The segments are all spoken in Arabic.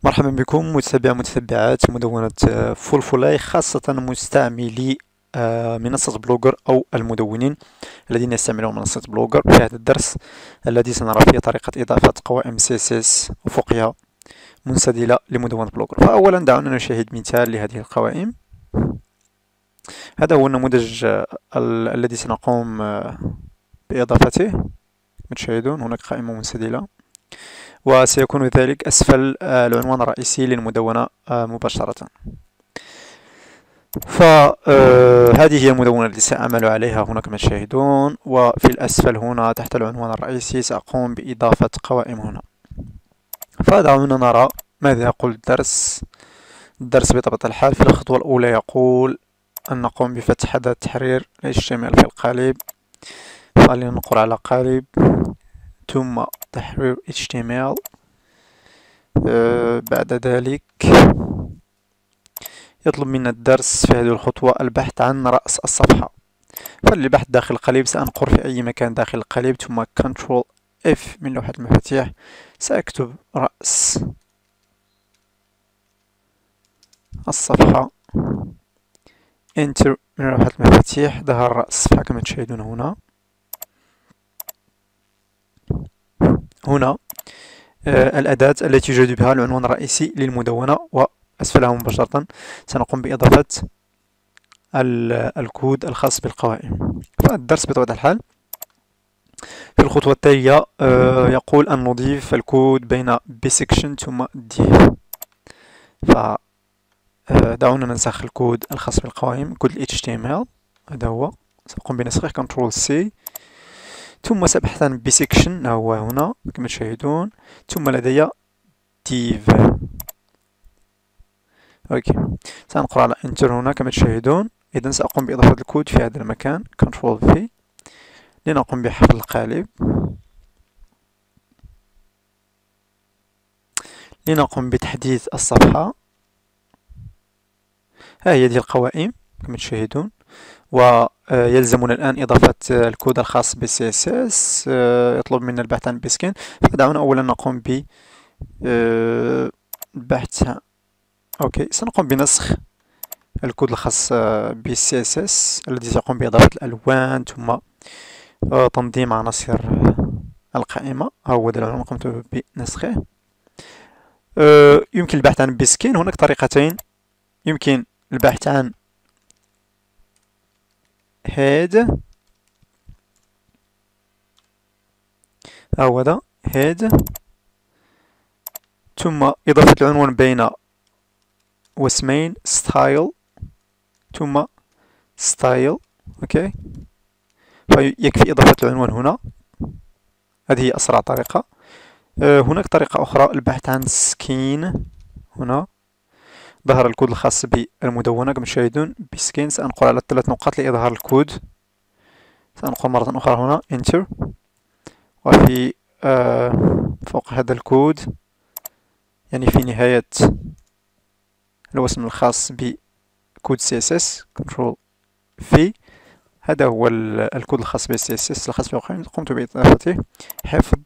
مرحبا بكم متابعات مدونة فولفولاي، خاصة مستعملي منصة بلوجر أو المدونين الذين يستعملون منصة بلوجر. في هذا الدرس الذي سنرى فيه طريقة إضافة قوائم CSS أفقية منسدلة لمدونة بلوجر. فأولا دعونا نشاهد مثال لهذه القوائم. هذا هو النموذج الذي سنقوم بإضافته. كما تشاهدون هناك قائمة منسدلة، وسيكون ذلك أسفل العنوان الرئيسي للمدونة مباشرة. فهذه هي المدونة التي سأعمل عليها هنا كما تشاهدون، وفي الأسفل هنا تحت العنوان الرئيسي سأقوم بإضافة قوائم هنا. فدعونا نرى ماذا يقول الدرس. بطبيعة الحال في الخطوة الأولى يقول أن نقوم بفتح أداة تحرير HTML في القالب. خلينا نقر على قالب ثم تحرير HTML. بعد ذلك يطلب منا الدرس في هذه الخطوة البحث عن رأس الصفحة. فللبحث داخل القالب سأنقر في أي مكان داخل القالب ثم Ctrl F من لوحة المفاتيح. سأكتب رأس الصفحة، Enter من لوحة المفاتيح. ظهر رأس الصفحة كما تشاهدون هنا الأداة التي يوجد بها العنوان الرئيسي للمدونة، وأسفلها مباشرة سنقوم بإضافة الكود الخاص بالقوائم. فالدرس بطبيعة الحال في الخطوة التالية يقول أن نضيف الكود بين بسكشن ثم div. فدعونا ننسخ الكود الخاص بالقوائم، كود ال HTML. هذا هو، سأقوم بنسخه Ctrl C، ثم سأبحث عن بسكشن هو هنا كما تشاهدون، ثم لدي div. اوكي، سنقر على Enter هنا كما تشاهدون. إذن سأقوم بإضافة الكود في هذا المكان Ctrl V لنقوم بحفظ القالب، لنقوم بتحديث الصفحة. ها هي هذه القوائم كما تشاهدون، ويلزمنا الآن إضافة الكود الخاص ب CSS. يطلب منا البحث عن بسكن، فدعونا أولا نقوم بالبحث. أوكي، سنقوم بنسخ الكود الخاص ب CSS الذي سيقوم بإضافة الألوان ثم تنظيم عناصر القائمة. هو ده العنوان قمت بنسخه. يمكن البحث عن بسكين. هناك طريقتين، يمكن البحث عن head، هو ده head، ثم إضافة العنوان بين واسمين style ثم style. اوكي، فيكفي إضافة العنوان هنا. هذه هي أسرع طريقة. هناك طريقة أخرى، البحث عن سكين. هنا ظهر الكود الخاص بالمدونة كما تشاهدون بسكين. سأنقر على 3 نقاط لإظهار الكود. سأنقر مرة أخرى هنا Enter، وفي فوق هذا الكود، يعني في نهاية الوسم الخاص بكود CSS Ctrl V. هذا هو الكود الخاص ب CSS الخاص بالقائمة. قمت بإضافته. حفظ.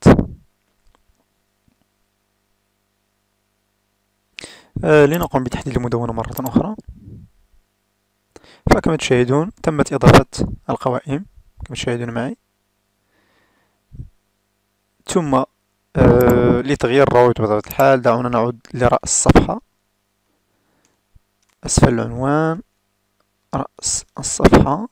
لنقوم بتحديد المدونة مرة أخرى. فكما تشاهدون تمت إضافة القوائم كما تشاهدون معي. ثم لتغيير الروابط بطبيعة الحال دعونا نعود لرأس الصفحة، أسفل العنوان، رأس الصفحة.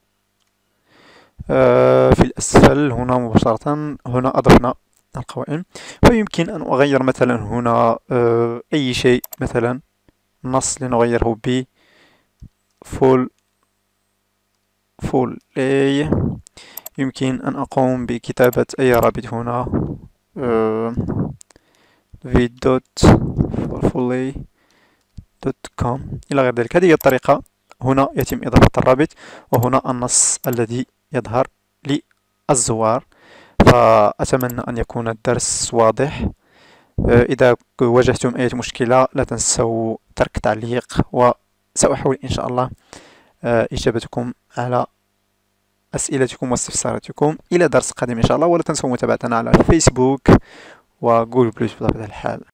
في الأسفل هنا مباشرة هنا أضفنا القوائم. ويمكن أن أغير مثلا هنا أي شيء، مثلا نص لنغيره ب full A. يمكن أن أقوم بكتابة أي رابط هنا v.fullA.com إلى غير ذلك. هذه هي الطريقة. هنا يتم إضافة الرابط، وهنا النص الذي يظهر للزوار. فأتمنى أن يكون الدرس واضح. إذا واجهتم أي مشكلة لا تنسوا ترك تعليق، وسأحاول إن شاء الله إجابتكم على أسئلتكم واستفساراتكم. إلى درس قادم إن شاء الله، ولا تنسوا متابعتنا على فيسبوك وجوجل بلس بطبيعة الحال.